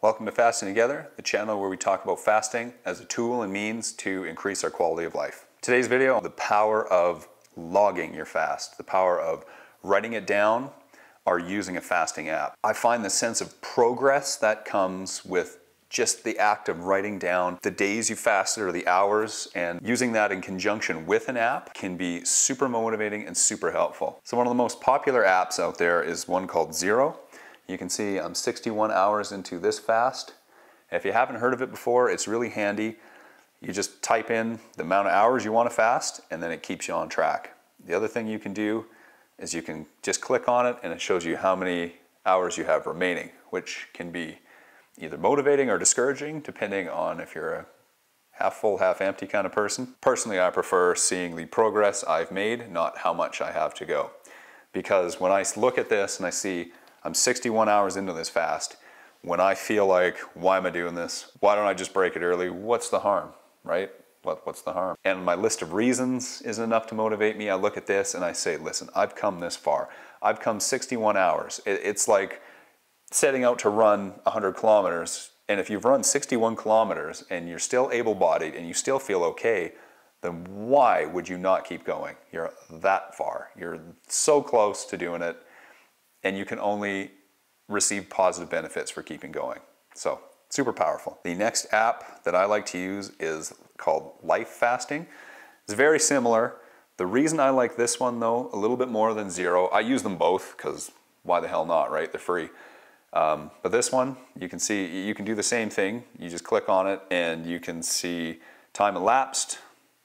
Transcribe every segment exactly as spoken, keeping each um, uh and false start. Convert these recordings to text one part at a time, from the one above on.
Welcome to Fasting Together, the channel where we talk about fasting as a tool and means to increase our quality of life. Today's video, the power of logging your fast, the power of writing it down or using a fasting app. I find the sense of progress that comes with just the act of writing down the days you fasted or the hours, and using that in conjunction with an app can be super motivating and super helpful. So one of the most popular apps out there is one called Zero. You can see I'm sixty-one hours into this fast. If you haven't heard of it before, it's really handy. You just type in the amount of hours you want to fast and then it keeps you on track. The other thing you can do is you can just click on it and it shows you how many hours you have remaining, which can be either motivating or discouraging depending on if you're a half full, half empty kind of person. Personally, I prefer seeing the progress I've made, not how much I have to go. Because when I look at this and I see I'm sixty-one hours into this fast, when I feel like, why am I doing this? Why don't I just break it early? What's the harm, right? What, what's the harm? And my list of reasons isn't enough to motivate me. I look at this and I say, listen, I've come this far. I've come sixty-one hours. It, it's like setting out to run one hundred kilometers, and if you've run sixty-one kilometers and you're still able-bodied and you still feel okay, then why would you not keep going? You're that far. You're so close to doing it, and you can only receive positive benefits for keeping going. So, super powerful. The next app that I like to use is called Life Fasting. It's very similar. The reason I like this one though, a little bit more than Zero, I use them both because why the hell not, right? They're free. Um, but this one, you can see, you can do the same thing. You just click on it and you can see time elapsed,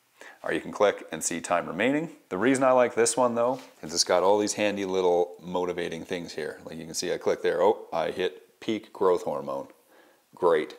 or you can click and see time remaining. The reason I like this one though, is it's got all these handy little motivating things here. Like you can see I click there, oh, I hit peak growth hormone. Great.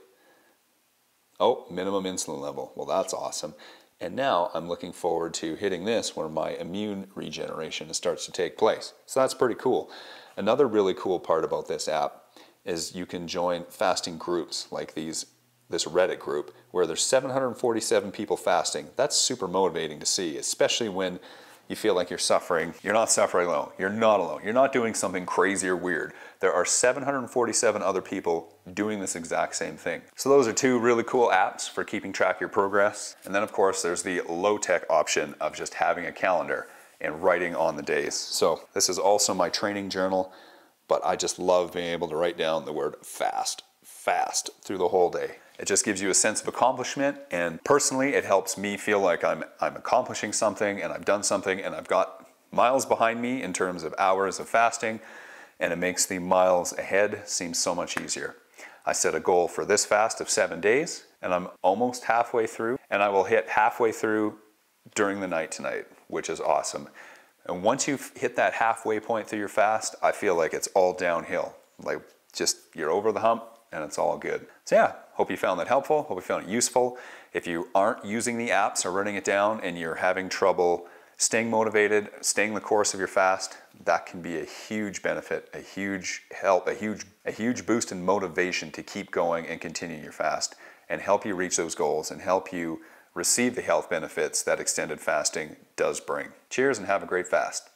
Oh, minimum insulin level. Well, that's awesome. And now I'm looking forward to hitting this where my immune regeneration starts to take place. So that's pretty cool. Another really cool part about this app is you can join fasting groups like these, this Reddit group where there's seven hundred forty-seven people fasting. That's super motivating to see, especially when you feel like you're suffering. You're not suffering alone. You're not alone. You're not doing something crazy or weird. There are seven hundred forty-seven other people doing this exact same thing. So those are two really cool apps for keeping track of your progress. And then of course there's the low-tech option of just having a calendar and writing on the days. So this is also my training journal, but I just love being able to write down the word fast, fast through the whole day. It just gives you a sense of accomplishment, and personally it helps me feel like I'm, I'm accomplishing something and I've done something and I've got miles behind me in terms of hours of fasting, and it makes the miles ahead seem so much easier. I set a goal for this fast of seven days and I'm almost halfway through, and I will hit halfway through during the night tonight, which is awesome. And once you've hit that halfway point through your fast, I feel like it's all downhill. Like just you're over the hump and it's all good. So yeah, hope you found that helpful. Hope you found it useful. If you aren't using the apps or writing it down and you're having trouble staying motivated, staying the course of your fast, that can be a huge benefit, a huge help, a huge, a huge boost in motivation to keep going and continue your fast and help you reach those goals and help you receive the health benefits that extended fasting does bring. Cheers and have a great fast.